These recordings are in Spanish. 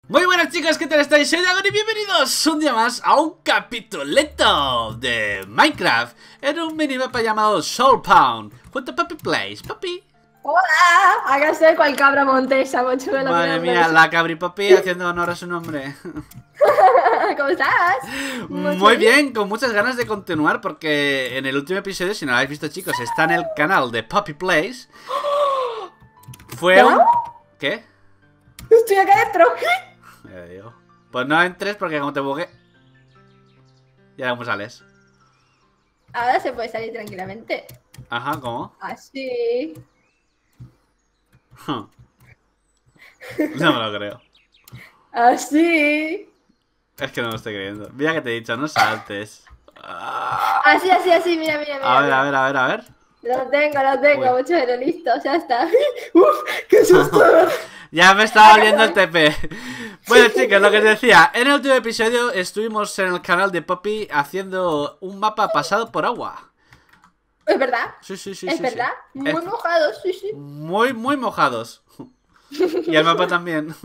Muy buenas chicos, ¿qué tal estáis? Soy Dagon y bienvenidos un día más a un capituleto de Minecraft en un minimapa llamado Soul Pound junto a Puppy Plays. Puppy. Hola, acá estoy cual cabra montesa, mochuelo. Madre mía, la Cabri Puppy haciendo honor a su nombre. ¿Cómo estás? Muy bien, con muchas ganas de continuar porque en el último episodio, si no lo habéis visto chicos, está en el canal de Puppy Plays. Fue ¿No? un... ¿Qué? Estoy acá dentro. Pues no entres porque como te bugué. Ya cómo sales. Ahora se puede salir tranquilamente. Ajá, ¿cómo? Así. No me lo creo. Así. Es que no me estoy creyendo. Mira que te he dicho, no saltes. Así, mira, mira. A ver. Lo tengo, Uy. mochuelo, listo, ya está. Uf, qué susto. Ya me estaba oliendo el TP. Bueno chicos, lo que os decía, en el último episodio estuvimos en el canal de Puppy haciendo un mapa pasado por agua. ¿Es verdad? Sí. ¿Es verdad? Sí. Muy mojados, sí. Muy mojados. Y el mapa también.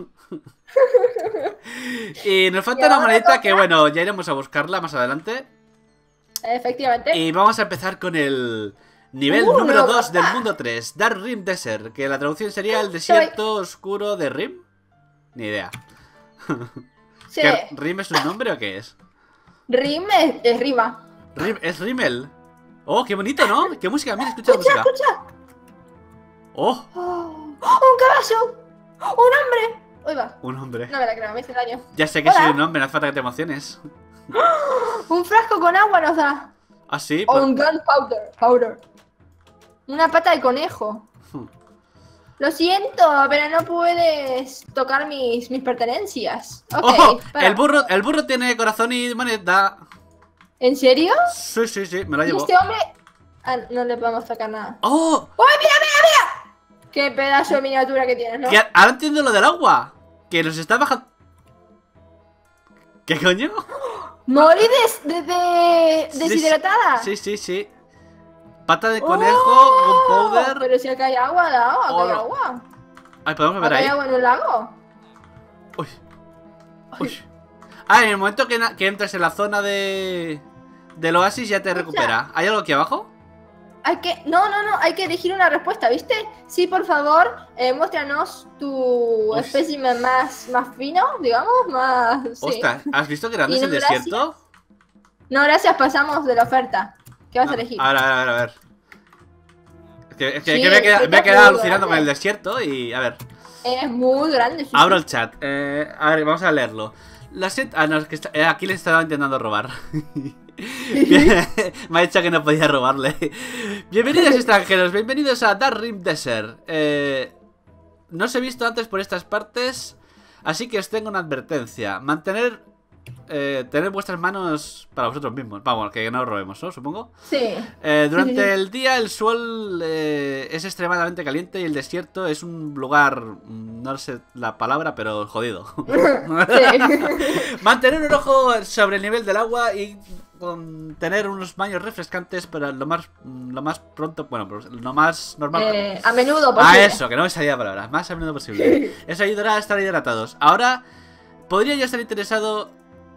Y nos falta una monedita que bueno, ya iremos a buscarla más adelante. Efectivamente. Y vamos a empezar con el nivel número 2 del mundo 3, Dark Rim Desert, que la traducción sería el desierto oscuro de Rim. Ni idea. Sí. ¿Rim es un nombre o qué es? Rim es rima. ¿Es Rimmel? Oh, qué bonito, ¿no? ¿Qué música? Mira, escucha la música. Escucha. Oh, ¡Un caballo! ¡Un hombre! Uy, va. un hombre. No me la creo, me hice daño. Ya sé que Hola. soy un hombre, no hace falta que te emociones. Un frasco con agua nos da. Ah, sí. O un gunpowder. Una pata de conejo. Lo siento, pero no puedes tocar mis pertenencias. Ok, ¡Ojo! para. El burro tiene corazón y moneda. ¿En serio? Sí, me la ¿Y llevo. este hombre? Ah, no le podemos tocar nada. ¡Oh! ¡Uy, mira! ¡Qué pedazo de miniatura que tienes, ¿no? Que ahora entiendo lo del agua. Que nos está bajando. ¿Qué coño? Morí deshidratada. Sí. Pata de conejo, gunpowder. Pero si acá hay agua, acá hay Oro. agua. Ay, ¿podemos ver ¿Acá hay ahí? agua en el lago? Uy. Ah, en el momento que entres en la zona del oasis ya te recupera. ¿Hay algo aquí abajo? No, hay que elegir una respuesta, ¿viste? Sí, por favor, muéstranos tu espécimen más fino, digamos, más... Sí. Ostras, ¿has visto que grande es Y el no, desierto? No, gracias, pasamos de la oferta. ¿Qué vas a elegir? A ver. Es que Sí, me he quedado muy alucinando con grande. el desierto y... A ver. Es muy grande. Sí, Abro sí. el chat. A ver, vamos a leerlo. No, es que aquí le estaba intentando robar. Me ha dicho que no podía robarle. Bienvenidos extranjeros, bienvenidos a Dark Rim Desert. No os he visto antes por estas partes, así que os tengo una advertencia. Tener vuestras manos para vosotros mismos. Vamos, que no os robemos, ¿no? Supongo. Sí. Durante el día el sol es extremadamente caliente y el desierto es un lugar, no sé la palabra, pero jodido. Mantener un ojo sobre el nivel del agua y tener unos baños refrescantes, pero lo más pronto, bueno, lo más normal. A menudo posible. Eso, que no me salía la palabra, más a menudo posible. Eso ayudará a estar hidratados. Ahora, podría yo estar interesado...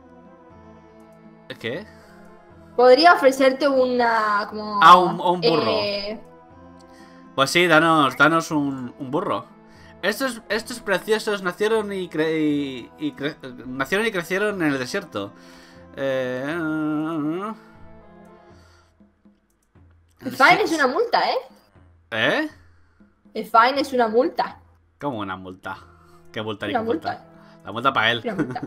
¿Qué? Podría ofrecerte una... como... un burro. Pues sí, danos un burro. Estos preciosos nacieron y crecieron en el desierto. El fine es una multa, ¿eh? ¿Eh? El fine es una multa. ¿Cómo una multa? ¿Qué multa ni Una qué multa? multa. La multa para él. Una multa.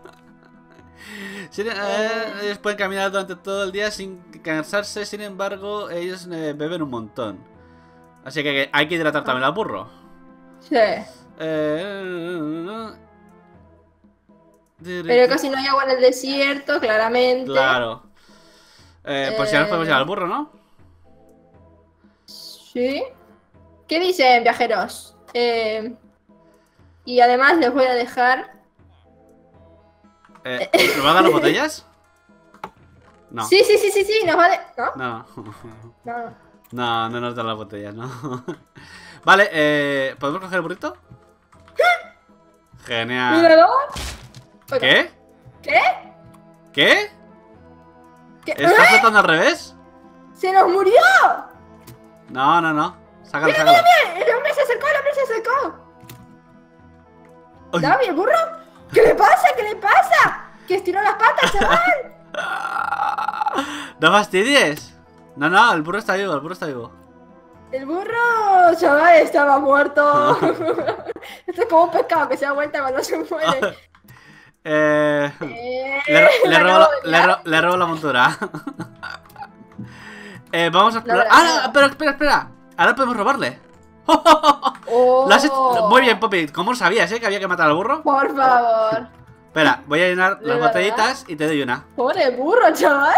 Ellos pueden caminar durante todo el día sin cansarse, sin embargo, ellos beben un montón. Así que hay que hidratar también al burro. Sí. Pero casi no hay agua en el desierto, claramente. Claro. Pues ya nos podemos llevar al burro, ¿no? Sí. ¿Qué dicen, viajeros? Y además les voy a dejar... ¿Nos va a dar las botellas? No. Sí, nos va a... ¿No? No nos dan las botellas, no. Vale, ¿podemos coger el burrito? Genial. Míralo. Oiga, ¿Qué? ¿Qué? ¿Qué? ¿Qué? ¿Estás flotando al revés? ¡Se nos murió! No, no, no. Sácalo, Mira, sácalo. mira, mira. El hombre se acercó, el hombre se acercó. Ay. Davi, el burro. ¿Qué le pasa? ¿Qué le pasa? Que estiró las patas, chaval. No fastidies. No, no, el burro está vivo, el burro está vivo. El burro, chaval, estaba muerto. Esto es como un pescado que se da vuelta cuando se muere. Le robo la montura. Vamos a explorar. ¡Ah! Pero espera, espera. Ahora podemos robarle. Oh, Lo has hecho muy bien, Poppy. ¿Cómo sabías, que había que matar al burro? por favor. Espera, voy a llenar ¿De las verdad? botellitas y te doy una. Pobre burro, chaval.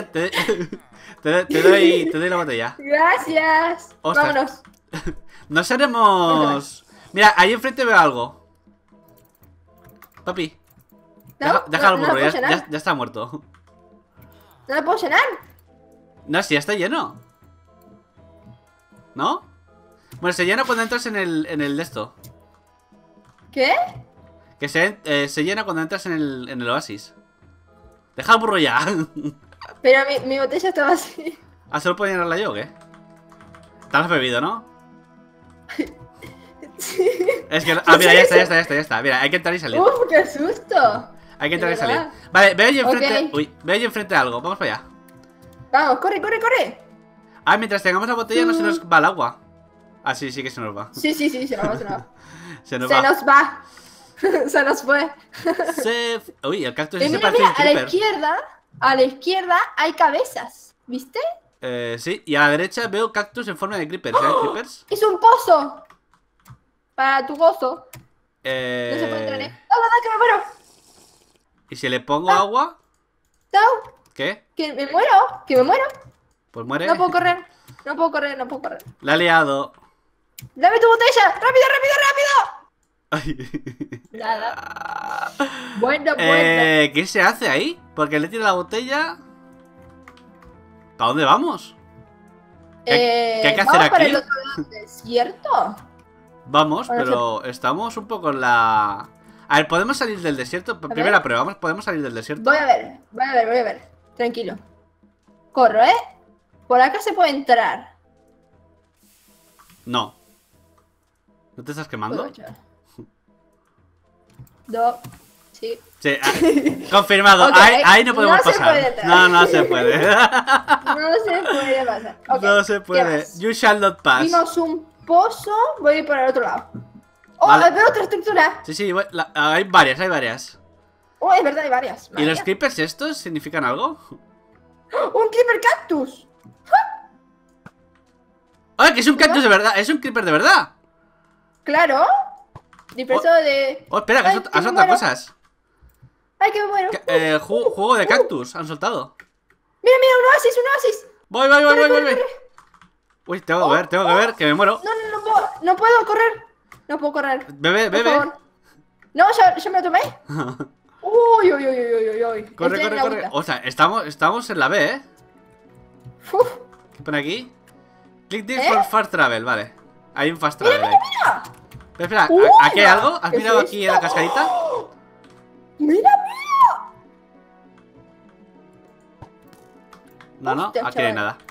Te doy la botella. Gracias. Ostras. Vámonos. Nos haremos. Mira, ahí enfrente veo algo. Papi, ¿No? deja al ¿No burro, lo ya, puedo llenar? ya está muerto. ¿No lo puedo llenar? No, si ya está lleno. ¿No? Bueno, se llena cuando entras en el de esto. ¿Qué? Que se llena cuando entras en el oasis. Deja al burro ya. Pero mi botella estaba así. ¿Ah, solo puedo llenarla yo o qué? Te la has bebido, ¿no? Sí. Es que... Ah, mira, ya está. Mira, hay que entrar y salir. Uf, qué susto. Hay que entrar y ¿de salir. verdad? Vale, veo allí enfrente... Ok. Uy, veo allí enfrente algo. Vamos para allá. Vamos, corre, corre, corre. Ah, mientras tengamos la botella no se nos va el agua. Ah, sí, sí que se nos va. Sí, se nos va, se nos va. Se nos Se va. nos va. Se nos fue. Uy, el cactus Y ese mira, parece mira, un creeper. a la izquierda hay cabezas. ¿Viste? Sí, y a la derecha veo cactus en forma de creepers. ¿Eh? ¿Creepers? Es un pozo. Para tu gozo. No se puede entrar, ¿eh? ¡No, no, no, que me muero! ¿Y si le pongo agua? ¡No! ¿Qué? ¡Que me muero! ¡Que me muero! Pues muere. No puedo correr. No puedo correr, no puedo correr. La ha liado. ¡Dame tu botella! ¡Rápido, rápido, rápido! Ay. Nada. Bueno, bueno. ¿Qué se hace ahí? Porque le tira la botella. ¿Para dónde vamos? ¿Qué hay que hacer ¿vamos para aquí? el otro lado del desierto? Vamos, Ahora pero estamos un poco en la... A ver, ¿podemos salir del desierto? Primera prueba, ¿podemos salir del desierto? Voy a ver, voy a ver, voy a ver. Tranquilo. Corro, ¿eh? Por acá se puede entrar. No. ¿No te estás quemando? No. Sí. Sí, confirmado. Ok, ahí no podemos no se pasar. puede entrar. No se puede. No se puede pasar. Ok, No se ¿qué puede. más? You shall not pass. Vimos un pozo. Voy a ir por el otro lado. ¡Oh! Vale. Veo otra estructura. Sí, sí, hay varias, hay varias. ¡Oh! Es verdad, hay varias. ¿Y Madre los mía. creepers estos significan algo? ¡Un creeper cactus! ¡Ay, que es un cactus de verdad! ¡Es un creeper de verdad! Claro. Dispersor de. Oh, espera, que Ay, han que me soltado muero. cosas. ¡Ay, que me muero! Juego de cactus, han soltado. ¡Mira, mira! ¡Un oasis, un oasis! Voy. Corre. Uy, tengo que ver, que me muero. No puedo correr. No puedo correr. Bebe, Por bebe. favor. No, ya me lo tomé. Uy. Corre, Estoy en la corre. agüita. O sea, estamos en la B, ¿eh? Uf. ¿Qué pone aquí? Click this ¿Eh? for fast travel, vale. Hay un fast travel ahí. Mira. Pero espera, Uy, ¿aquí hay algo? ¿Has ¿qué mirado es aquí en la esto? cascadita? Mira. No, Hostia, aquí no hay chaval. nada.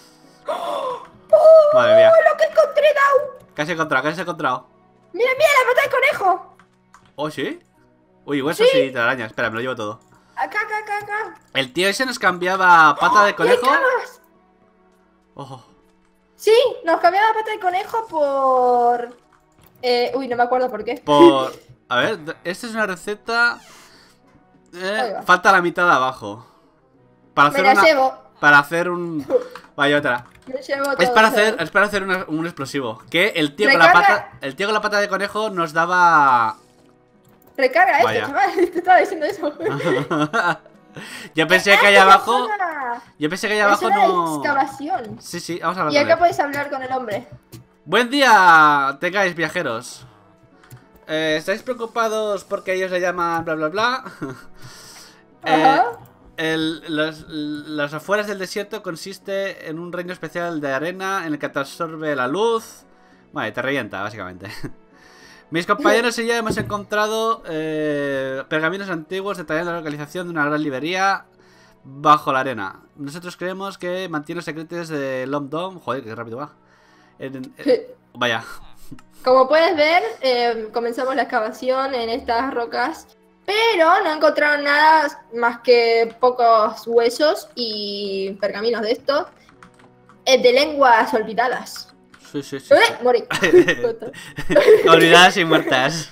Madre mía. Lo que encontré, Dau. ¿Qué has encontrado? Mira, la pata de conejo. ¿Oh, sí? Uy, huesos y telarañas. Espera, me lo llevo todo. Acá. El tío ese nos cambiaba pata de ¡Y hay conejo. cabras! Ojo. Sí, nos cambiaba la pata de conejo por... uy, no me acuerdo por qué. Por... A ver, esta es una receta... Ahí va. falta la mitad de abajo. Para Me hacer la una... llevo. Para hacer un... Vaya otra. Me llevo todo. Es para hacer un explosivo. Que el tío con la Recarga. pata... El tío con la pata de conejo nos daba... Recarga Vaya. chaval. Te estaba diciendo eso. Yo pensé que allá abajo... Zona. Yo pensé que allá Es abajo zona de no... excavación. Sí, vamos a hablar Y con acá él. puedes hablar con el hombre. Buen día, tengáis viajeros. ¿Estáis preocupados porque ellos le llaman bla bla bla? Ajá. Las afueras del desierto consiste en un reino especial de arena en el que te absorbe la luz. Vale, te revienta, básicamente. Mis compañeros y yo hemos encontrado pergaminos antiguos detallando la localización de una gran librería bajo la arena. Nosotros creemos que mantiene los secretos de Lomdom. Joder, qué rápido va. Vaya. Como puedes ver, comenzamos la excavación en estas rocas, pero no encontraron nada más que pocos huesos y pergaminos de estos, de lenguas olvidadas. Sí, sí, sí. Morí. Olvidadas y muertas.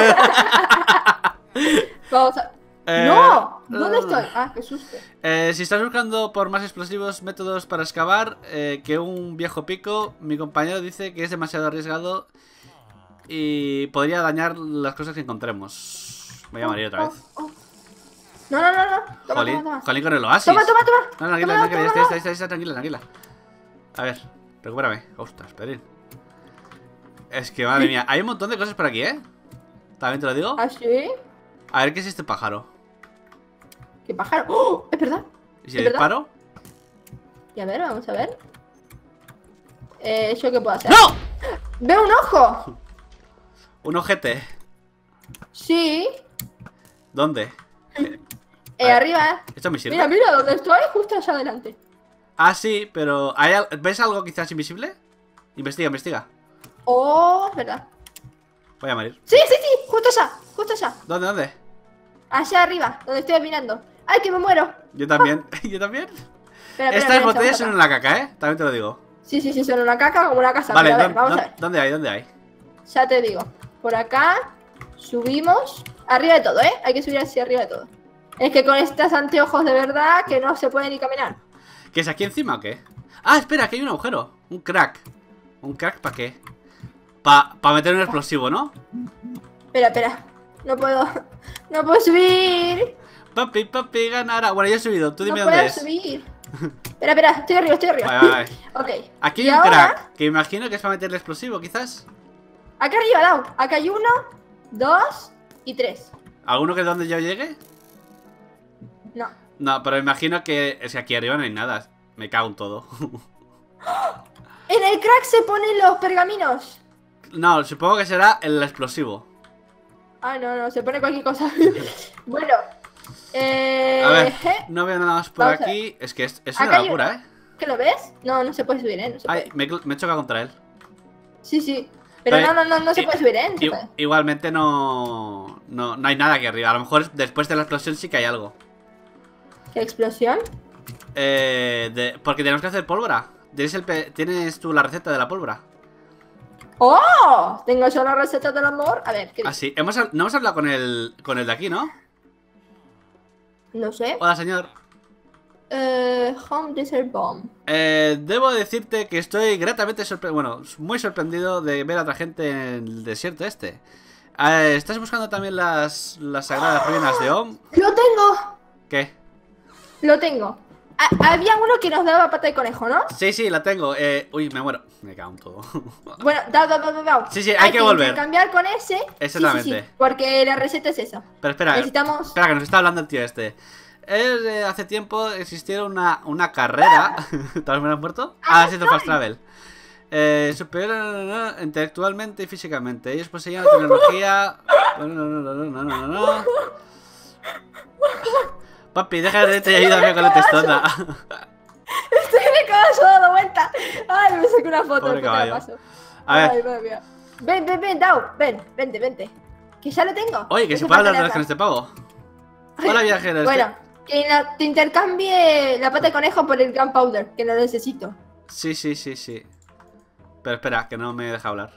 Vamos a... ¡No! ¿Dónde estoy? Ah, qué susto. Si estás buscando por más explosivos métodos para excavar que un viejo pico, mi compañero dice que es demasiado arriesgado y podría dañar las cosas que encontremos. Voy a morir otra vez. No. Toma, Jolín, toma. Jolín con el oasis. Toma. No, tranquila, está, tranquila. A ver, recupérame. Ostras, Pedrín. Es que madre mía, hay un montón de cosas por aquí, ¿eh? También te lo digo. ¿Ah, sí? A ver, ¿qué es este pájaro? ¿Qué pájaro? ¡Oh! Es verdad. ¿Y si le disparo? Y a ver, vamos a ver. ¿Yo qué puedo hacer? ¡No! ¡Veo un ojo! Un ojete. Sí. ¿Dónde? Arriba. ¿Esto me sirve? Mira, donde estoy, justo allá adelante. Ah, sí, pero ¿ves algo quizás invisible? Investiga. Oh, es verdad. Voy a morir. Sí, justo allá. ¿Dónde? Allá arriba, donde estoy mirando. ¡Ay, que me muero! Yo también. ¿Yo también? Espera, Estas botellas son una caca, ¿eh? También te lo digo. Sí, son una caca como una casa. Vale, Pero a ver, vamos a ver. ¿dónde hay? Ya te digo. Por acá, subimos. Arriba de todo, ¿eh? Hay que subir hacia arriba de todo. Es que con estos anteojos de verdad que no se puede ni caminar. ¿Qué es aquí encima o qué? Ah, espera, aquí hay un agujero. Un crack. ¿Un crack para qué? Para meter un explosivo, ¿no? Espera. No puedo subir. Papi, ganará. Bueno, ya he subido. Tú dime No dónde puedo es. subir. Espera, estoy arriba. Vale. Ok. Aquí ¿Y hay un ahora? crack. Que imagino que es para meter el explosivo, quizás. Acá arriba, Dao. Acá hay 1, 2 y 3. ¿Alguno que donde yo llegue? No. No, pero imagino que es que aquí arriba no hay nada. Me cago en todo. En el crack se ponen los pergaminos. No, supongo que será el explosivo. Ah, no, se pone cualquier cosa. Bueno. A ver, no veo nada más por Vamos a aquí. Es que es Acá una hay locura, uno. ¿eh? ¿Qué lo ves? No se puede subir, ¿eh? No se Ay, puede. me he chocado contra él. Sí. Pero no se puede subir, ¿eh? No se puede. Igualmente no hay nada aquí arriba. A lo mejor después de la explosión sí que hay algo. ¿Qué explosión? Porque tenemos que hacer pólvora. ¿Tienes tú la receta de la pólvora? ¡Oh! Tengo yo la receta del amor. A ver, ¿qué Ah, sí. No hemos hablado con el de aquí, ¿no? No sé. Hola, señor. Home Desert Bomb. Debo decirte que estoy gratamente muy sorprendido de ver a otra gente en el desierto este. ¿Estás buscando también las sagradas ruinas de Om? ¡Lo tengo! ¿Qué? Lo tengo. Había uno que nos daba pata de conejo, ¿no? Sí, la tengo. Uy, me muero. Me cago en todo. Bueno, da. Sí, hay que volver. Cambiar con ese. Exactamente. Sí, porque la receta es esa. Pero espera, necesitamos... espera, que nos está hablando el tío este. Hace tiempo existieron una carrera. ¿Te has muerto? Sí, Fast Travel. Superior intelectualmente y físicamente. Ellos poseían la tecnología. No. Papi, deja de te ayúdame con la testona. Estoy en el caballo dando vuelta. Ay, me saqué una foto. Pobre caballo. Paso. A ver. Ay, madre mía. Ven, Dao. Vente. Que ya lo tengo. Oye, que se puede hablar de con este pavo. Hola, viajero. Bueno, que te intercambie la pata de conejo por el gunpowder, que lo necesito. Sí. Pero espera, que no me deja hablar.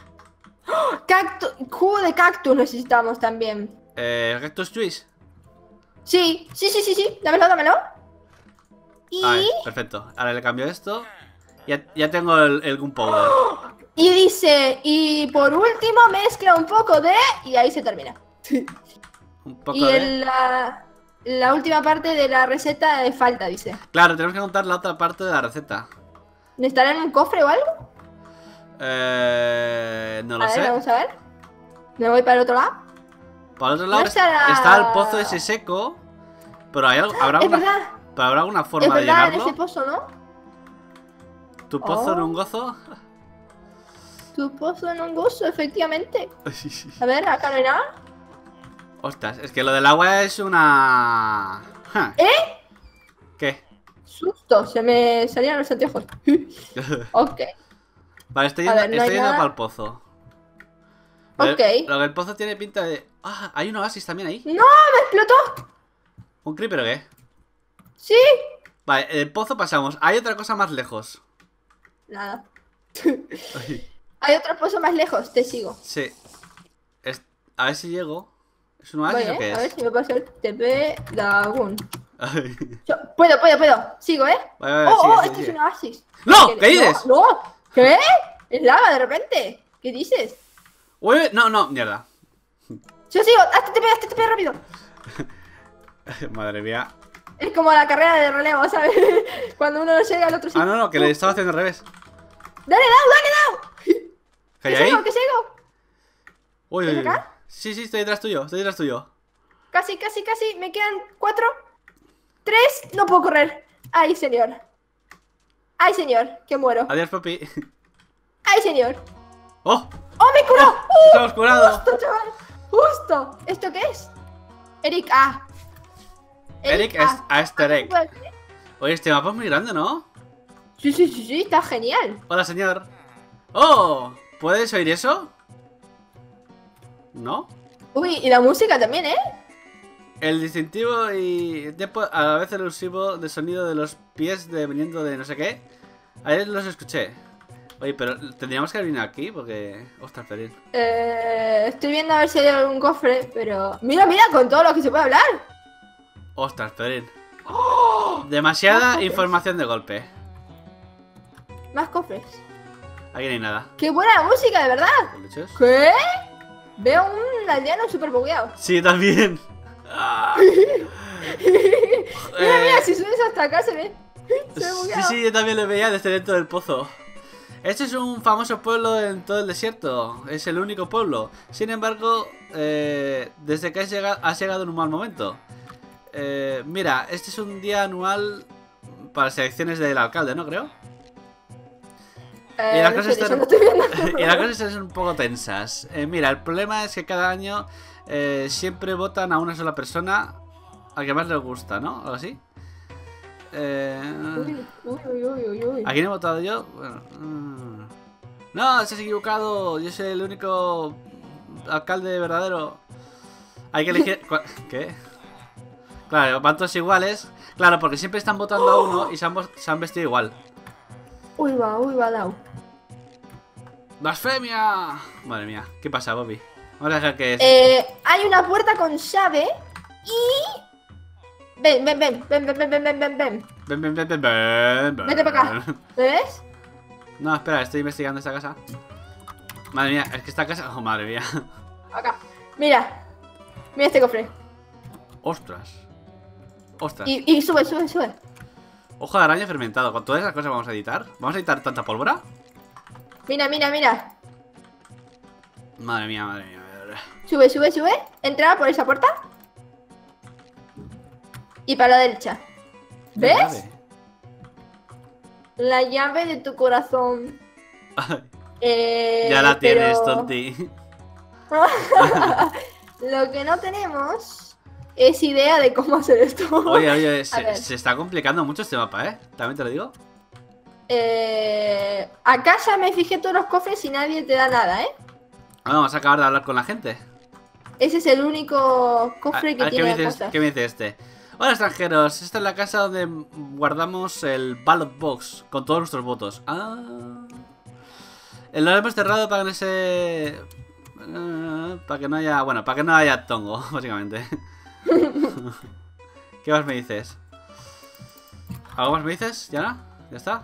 Jugo de cactus necesitamos también. ¿Cactus Juice? Sí. Dámelo. Y... Vale, perfecto. Ahora le cambio esto. Ya tengo el gunpowder. Y dice, y por último mezcla un poco de... Y ahí se termina. Un poco y de... la última parte de la receta falta, dice. Claro, tenemos que contar la otra parte de la receta. ¿Estará en un cofre o algo? No lo sé. Vamos a ver. Me voy para el otro lado. Para el otro lado No estará- está el pozo ese seco. Pero habrá Es verdad. alguna Es forma de verdad, en llenarlo. ese pozo, ¿no? ¿Tu pozo en un gozo? Tu pozo en un gusto, efectivamente. A ver, acá no hay nada. Ostras, es que lo del agua es una... Ja. ¿Qué? Susto, se me salían los anteojos. Ok, Vale, estoy A yendo, ver, no hay nada. para el pozo. ok. Lo que el pozo tiene pinta de... Ah, hay un oasis también ahí. ¡No! ¡Me explotó! ¿Un creeper o qué? ¡Sí! Vale, el pozo pasamos. Hay otra cosa más lejos. Nada. Ay, Hay otro pozo más lejos, te sigo. sí. A ver si llego. ¿Es un Voy, oasis o qué a ver es? si me pasa el TP Dragon. Ay. Puedo. Sigo, ¿eh? Vale, vale, Oh, sigue, este sigue. es un oasis. ¡No! ¿Qué dices? No, no. ¿Qué? Es lava de repente. ¿Qué dices? Uy, no, mierda. Yo sigo, hazte TP rápido. Madre mía. Es como la carrera de relevo, ¿sabes? Cuando uno no llega al otro Ah, no, que le estaba haciendo al revés. Dale, dao. ¿Qué hay ahí? Que sigo. Uy, ¿Es uy, uy. acá? Sí, estoy detrás tuyo, Casi. Me quedan 4. 3. No puedo correr. Ay, señor, que muero. Adiós, papi. Ay, señor. ¡Oh! ¡Oh, me curó! ¡Estamos curados! Justo, chaval. Justo. ¿Esto qué es? Eric A. Eric A. a Easter egg. Oye, este mapa es muy grande, ¿no? Sí, está genial. Hola, señor. ¡Oh! ¿Puedes oír eso? ¿No? Uy, y la música también, ¿eh? El distintivo y tiempo a la vez elusivo de sonido de los pies viniendo de no sé qué. Ayer los escuché. Oye, pero tendríamos que venir aquí porque... Ostras, Perín. Estoy viendo a ver si hay algún cofre, pero... Mira, con todo lo que se puede hablar. Ostras, Perín. ¡Oh! Demasiada Más cofres. información de golpe. Más cofres. Aquí no hay nada. ¡Qué buena música, de verdad! ¿Boliches? ¿Qué? Veo un aldeano súper bugueado. Sí, también. Ah. Mira, si subes hasta acá se ve. Se ve bugueado. Sí, yo también lo veía desde dentro del pozo. Este es un famoso pueblo en todo el desierto. Es el único pueblo. Sin embargo, desde que has llegado en un mal momento. Mira, este es un día anual para las elecciones del alcalde, ¿no? Creo. Y las No cosas sé, yo están... no estoy viendo. y las cosas están un poco tensas. Mira, el problema es que cada año siempre votan a una sola persona al que más les gusta, ¿no? Algo así. Uy. ¿A quién he votado yo? Bueno, no, se has equivocado. Yo soy el único alcalde verdadero. Hay que elegir... ¿Qué? Claro, van todos iguales. Claro, porque siempre están votando a uno y se han vestido igual. Uy, va, Lau. ¡Blasfemia! Madre mía, ¿qué pasa, Bobby? Vamos a dejar que... Hay una puerta con llave y... Ven. Ven. Vete para acá. ¿Me ves? No, espera, estoy investigando esta casa. Madre mía, es que esta casa... Oh, madre mía. Acá. Mira este cofre. Ostras. Y sube. Ojo de araña fermentado. ¿Con todas esas cosas vamos a editar? ¿Vamos a editar tanta pólvora? Mira. Madre mía. Sube. Entra por esa puerta. Y para la derecha. ¿Ves? La llave de tu corazón. Ya la tienes, pero... tonti. Lo que no tenemos es idea de cómo hacer esto. Oye, A ver. se está complicando mucho este mapa, ¿eh? También te lo digo. Acá ya me fijé todos los cofres y nadie te da nada, ¿eh? Vamos a acabar de hablar con la gente. Ese es el único cofre que tiene cosas. ¿Qué me dice este? Hola, extranjeros. Esta es la casa donde guardamos el ballot box con todos nuestros votos. Lo hemos cerrado para que no se... para que no haya... Bueno, para que no haya tongo, básicamente. ¿Qué más me dices? ¿Algo más me dices? ¿Ya no? ¿Ya está?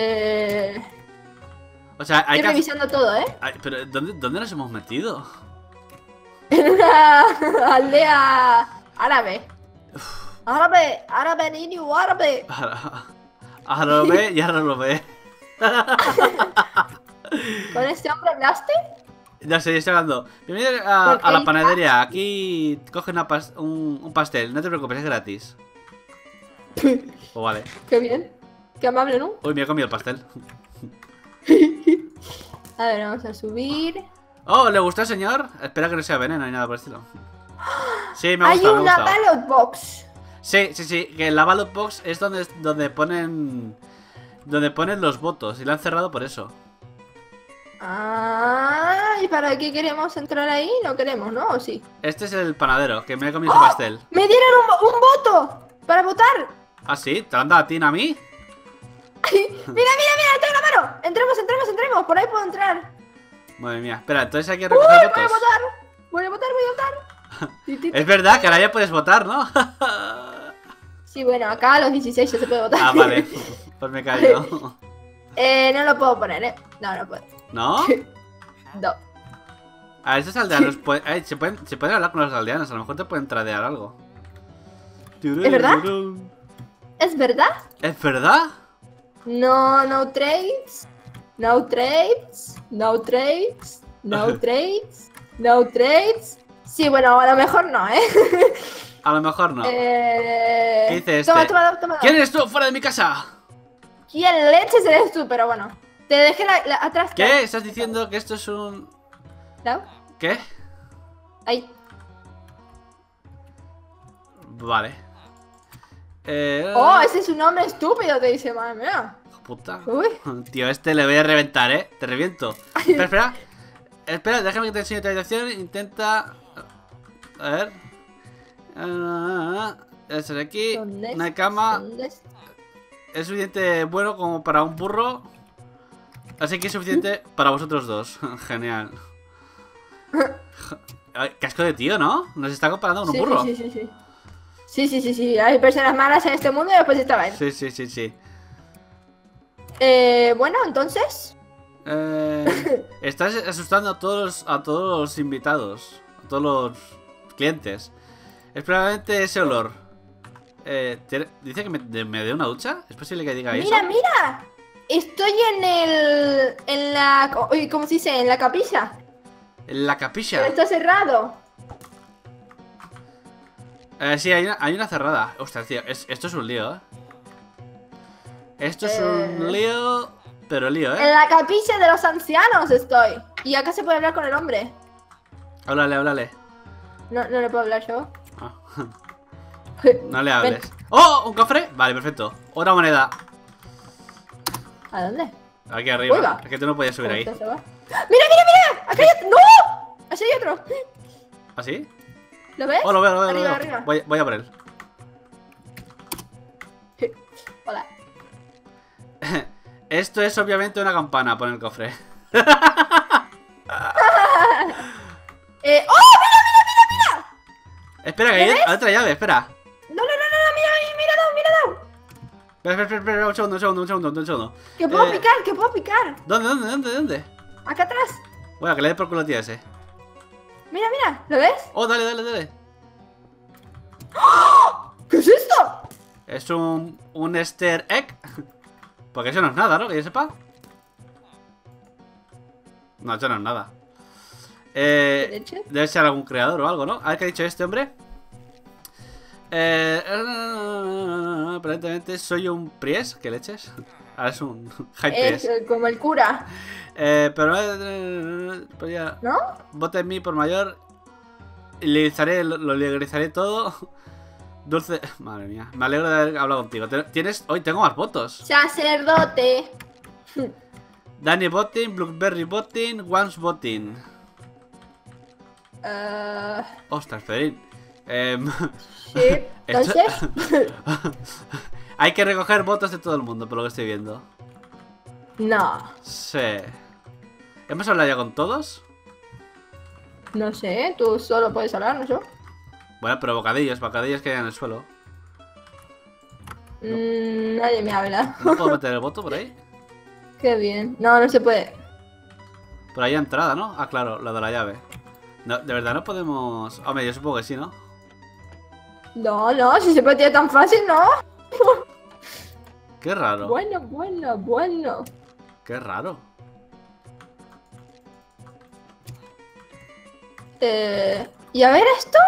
O sea, hay Estoy que... revisando todo, ¿eh? Pero, ¿dónde nos hemos metido? En una aldea árabe. Árabe, niño, árabe. Ahora lo ve y ahora lo ve. ¿Con este hombre hablaste? Ya sé, estoy hablando. Bienvenido a la panadería. Aquí coge un pastel. No te preocupes, es gratis. Pues vale. Qué bien. Qué amable, ¿no? Uy, me he comido el pastel. A ver, vamos a subir. Oh, ¿le gustó, señor? Espero que no sea veneno ni nada por el estilo. Sí, me ha Hay gustado, me ha una gustado. ballot box. Sí, sí, sí, que la ballot box es donde ponen los votos y la han cerrado por eso. Ah, ¿y para qué queremos entrar ahí? No queremos, ¿no? ¿O sí? Este es el panadero, que me ha comido su pastel. ¡Me dieron un voto! ¡Para votar! ¿Ah, sí? ¿Te lo han dado a ti, no a mí? ¡Mira! ¡Tengo la mano! ¡Entremos! Por ahí puedo entrar. Madre mía, espera, entonces hay que ¡Uy! recoger Voy a votos. votar. Voy a votar. Es verdad que ahora ya puedes votar, ¿no? Sí, bueno, acá a los 16 ya se puede votar. Ah, vale, pues me he caído. No lo puedo poner, ¿eh? No puedo. ¿No? No. A estos aldeanos se pueden hablar con los aldeanos, a lo mejor te pueden tradear algo. ¿Es verdad? ¿Es verdad? ¿Es verdad? No trades. No trades. No trades. No trades. No trades. Sí, bueno, a lo mejor no, ¿eh? A lo mejor no. ¿Qué dice este? Toma. ¿Quién eres tú fuera de mi casa? ¿Quién leches eres tú? Pero bueno. Te dejé atrás. ¿Qué? ¿Estás diciendo que esto es un...? ¿No? ¿Qué? Ahí. Vale. Oh, ese es un nombre estúpido, te dice, madre mía. Puta. Uy. Tío, este le voy a reventar, ¿eh? Te reviento. Espera, déjame que te enseñe otra habitación. Intenta... A ver. Eso de aquí. ¿Dónde Una cama. ¿Dónde está? Es suficiente bueno como para un burro. Así que es suficiente para vosotros dos. Genial. Ay, qué asco de tío, ¿no? Nos está comparando con un burro. Sí. Hay personas malas en este mundo y después estaba él. Sí. Bueno, entonces. Estás asustando a todos los invitados. A todos los clientes. Es probablemente ese olor. Dice que me dé una ducha. ¿Es posible que diga eso? Mira. Estoy en la... ¿Cómo se dice? En la capilla. En la capilla. Pero está cerrado. Sí, hay una cerrada. Ostras, tío, esto es un lío, ¿eh? Esto es un lío, pero lío, ¿eh? En la capilla de los ancianos estoy. Y acá se puede hablar con el hombre. Háblale. No le puedo hablar yo. Ah. No le hables. Ven. ¡Oh! ¿Un cofre? Vale, perfecto. Otra moneda. ¿A dónde? Aquí arriba. Oiga. Es que tú no podías subir ahí. ¿Cómo se va? ¡Mira! ¡Acá hay otro! ¡No! ¡Allá hay otro! ¿Ah, sí? ¿Lo ves? Oh, lo veo. Arriba. Voy a por él. Hola. Esto es obviamente una campana, pon el cofre. ¡Oh! ¡Mira! Espera, que hay otra llave, espera. No, mira, Espera, un segundo. que puedo picar. ¿Dónde? Acá atrás. Bueno, que le dé por culo a ti a ese. Mira, ¿lo ves? Oh, dale. ¿Qué es esto? Es un Easter egg. Porque eso no es nada, ¿no? Que yo sepa. No, eso no es nada. leche? Debe ser algún creador o algo, ¿no? A ver qué ha dicho este hombre. Aparentemente soy un Pries. ¿Qué leches? Ahora es un High Pries. Es como el cura, Pero ya, ¿no? vote en mí por mayor. Y lo legalizaré todo. Dulce. Madre mía. Me alegro de haber hablado contigo. Hoy tengo más votos. Sacerdote. Danny Voting, Blueberry Voting, Once Voting. Ostras, Federín. Sí. Entonces. Hay que recoger votos de todo el mundo, por lo que estoy viendo. No. Sí. ¿Hemos hablado ya con todos? No sé, tú solo puedes hablar, ¿no yo? Bueno, pero bocadillos que hay en el suelo. Nadie me habla. ¿No puedo meter el voto por ahí? Qué bien. No se puede. Por ahí entrada, ¿no? Ah, claro, lo de la llave. No, de verdad no podemos... Hombre, yo supongo que sí, ¿no? No, si se puede tirar tan fácil, no. Qué raro. Bueno. Qué raro. ¿Y a ver esto?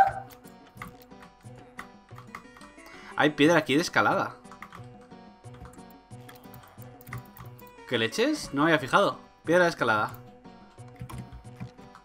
Hay piedra aquí de escalada. ¿Qué leches? No me había fijado. Piedra de escalada.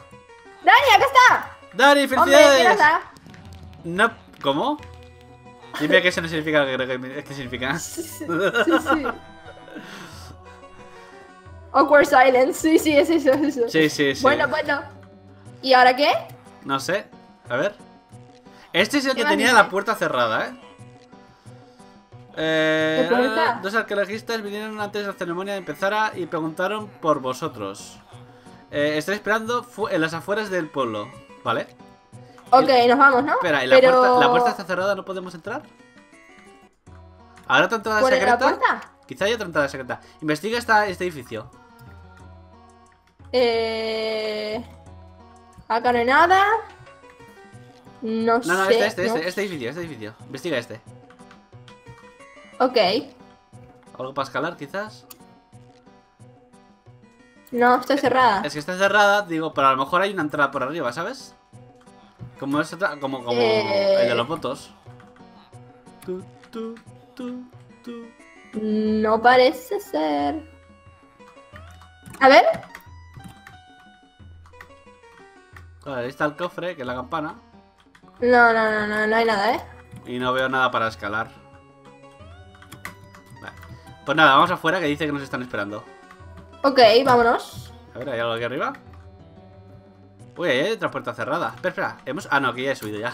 ¡Dani, acá está! ¡Dani, Hombre, felicidades! ¿qué nos da? No, ¿cómo? Dime que eso no significa lo que significa. Sí, sí. Awkward silence. Sí, sí, es eso, es eso. Sí, sí, sí. Bueno, bueno. ¿Y ahora qué? No sé. A ver. Este es el ¿Qué que más tenía dice? la puerta cerrada, ¿eh? ¿Qué puerta? Dos arqueologistas vinieron antes de la ceremonia de empezara y preguntaron por vosotros. Estoy esperando en las afueras del pueblo, ¿vale? Ok, nos vamos, ¿no? Espera, ¿y Pero... la puerta está cerrada? ¿No podemos entrar? ¿Habrá otra entrada ¿Cuál es secreta? la puerta? Quizá haya otra entrada secreta. Investiga este edificio. Acá no hay nada. No, No, sé. este edificio. Investiga este. Ok. ¿Algo para escalar, quizás? No, está cerrada. Es que está cerrada, digo, pero a lo mejor hay una entrada por arriba, ¿sabes? Como es otra, como el de los votos. Tu. No parece ser. A ver. Vale, ahí está el cofre, que es la campana. No hay nada, ¿eh? Y no veo nada para escalar. Vale. Pues nada, vamos afuera, que dice que nos están esperando. Ok, vámonos. A ver, ¿hay algo aquí arriba? Uy, ahí hay otra puerta cerrada. Espera. Ah, no, aquí ya he subido ya. ¿Acá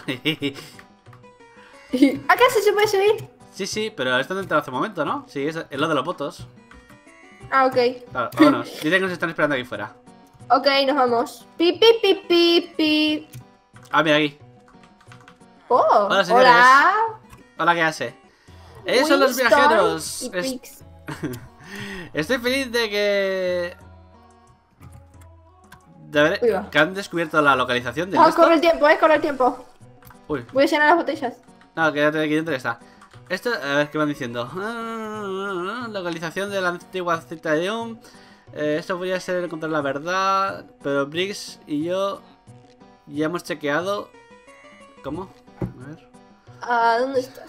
sí se puede subir? Sí, pero esto no entró hace un momento, ¿no? Sí, es lo de los votos. Ah, ok. Claro, vámonos. Dicen que nos están esperando aquí fuera. Ok, nos vamos. Pi, pi, pi, pi, pi. Ah, mira aquí. Oh, Hola, señores. hola. Hola, ¿qué hace? Ellos son los Winston viajeros. y Pix. Estoy feliz de que... Uy, va. que han descubierto la localización del Ah, esto. corre el tiempo, corre el tiempo. Uy, Voy a llenar las botellas. no, quédate aquí dentro y ya está. Esto, a ver qué van diciendo. Localización de la antigua cita de Doom. Esto podría ser encontrar la verdad. Pero Briggs y yo ya hemos chequeado. ¿Cómo? A ver. Ah, ¿dónde está?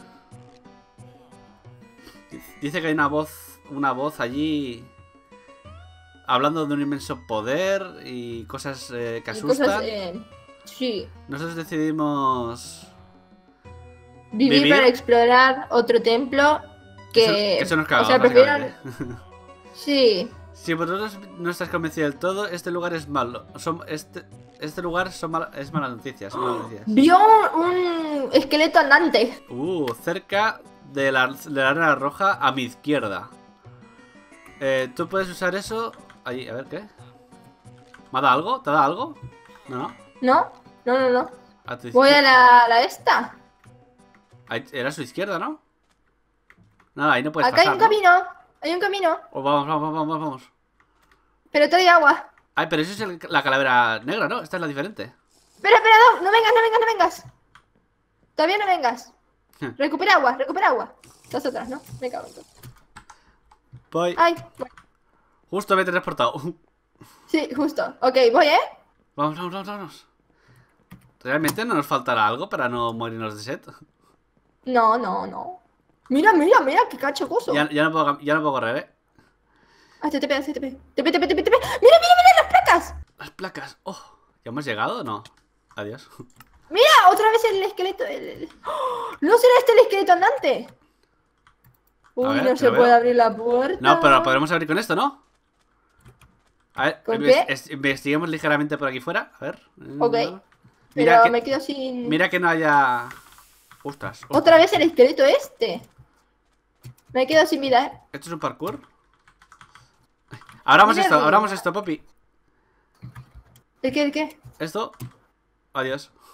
Dice que hay una voz allí hablando de un inmenso poder y cosas que asustan. Cosas, sí. Nosotros decidimos Vivir para explorar otro templo que... Eso nos caga, o sea, prefiero... básicamente. Sí. Si vosotros no estáis convencidos del todo, este lugar es malo. Este lugar es malas noticias. Vio un esqueleto andante. Cerca de la arena roja a mi izquierda. Tú puedes usar eso. Ahí, a ver qué. ¿Me ha dado algo? ¿Te ha dado algo? No. ¿No? No. A tu Voy a izquierda. la esta. Ahí, era a su izquierda, ¿no? Nada, ahí no puedes Acá pasar, hay un ¿no? camino. Hay un camino. Oh, vamos. Pero trae agua. Ay, pero eso es la calavera negra, ¿no? Esta es la diferente. Espera, no vengas. Todavía no vengas. Recupera agua. Estás atrás, ¿no? Me cago en todo. Voy. Ay, bueno. Justo me he transportado. Sí, justo. Ok, voy, ¿eh? Vamos. ¿Realmente no nos faltará algo para no morirnos de sed? No. Mira, qué cachocoso. Ya no puedo correr, ¿eh? Ah, te pegas. Mira, las placas. Las placas. Oh, ¿ya hemos llegado o no? Adiós. Mira, otra vez el esqueleto. ¡Oh! ¿No será este el esqueleto andante? Uy, ver, no que se lo puede veo. abrir la puerta. No, pero podremos abrir con esto, ¿no? A ver, ¿Con qué? investiguemos ligeramente por aquí fuera. A ver. Ok. Mira Pero me quedo sin... Mira que no haya... Ostras. Otra vez el esqueleto este. Me quedo sin vida, ¿eh? ¿Esto es un parkour? Abramos Mierda. esto, Poppy. ¿El qué? Esto. Adiós.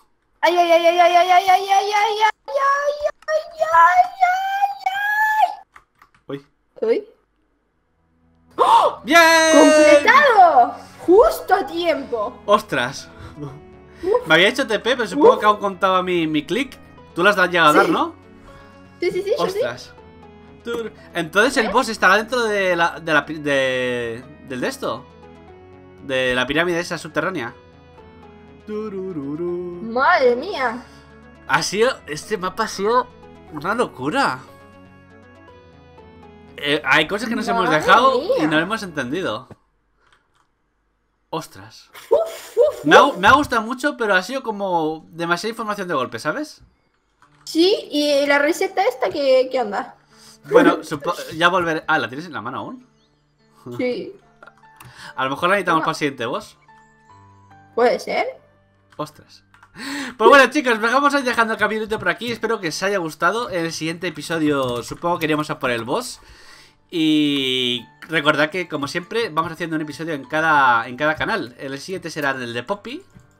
¡Ay, ay, ay, ay, ay, ay, ay, ay, ay, ay, ay, ay, ay, ay! Uy. Uy. ¡Bien! ¡Completado! Justo a tiempo. ¡Ostras! Me había hecho TP, pero supongo que aún contaba mi clic. Tú las has llegado a dar, ¿no? Sí, sí, sí, yo sí. ¡Ostras! Entonces el boss estará dentro de del de esto. De la pirámide esa subterránea. Madre mía. Este mapa ha sido una locura. Hay cosas que nos hemos Madre dejado mía. y no hemos entendido. Ostras. Me ha gustado mucho, pero ha sido como demasiada información de golpe, ¿sabes? Sí, y la receta esta, ¿qué onda? Bueno, ya volveré. Ah, ¿la tienes en la mano aún? Sí, A lo mejor la necesitamos para el siguiente boss. puede ser. Ostras. Pues bueno, chicos, vamos a ir dejando el capítulo por aquí. Espero que os haya gustado. En el siguiente episodio supongo que iremos a por el boss. Y recordad que, como siempre, vamos haciendo un episodio en cada canal. El siguiente será el de Poppy.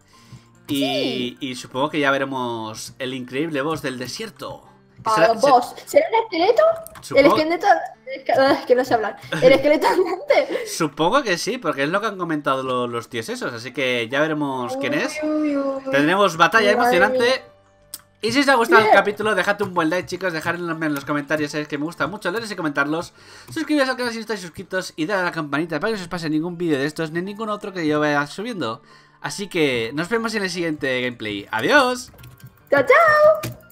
Y supongo que ya veremos el increíble boss del desierto. Boss. ¿Será un esqueleto? Supongo- El esqueleto... Es que no sé hablar. El esqueleto andante. Supongo que sí, porque es lo que han comentado los tíos esos. Así que ya veremos quién es. Uy, uy, uy. Tendremos batalla Madre emocionante. mía. Y si os ha gustado el Bien. capítulo, dejad un buen like, chicos. Dejadme en los comentarios, sabéis que me gusta mucho leerlos y comentarlos. Suscribiros al canal si no estáis suscritos y dale a la campanita para que no se os pase ningún vídeo de estos ni ningún otro que yo vaya subiendo. Así que nos vemos en el siguiente gameplay. ¡Adiós! Chao, chao.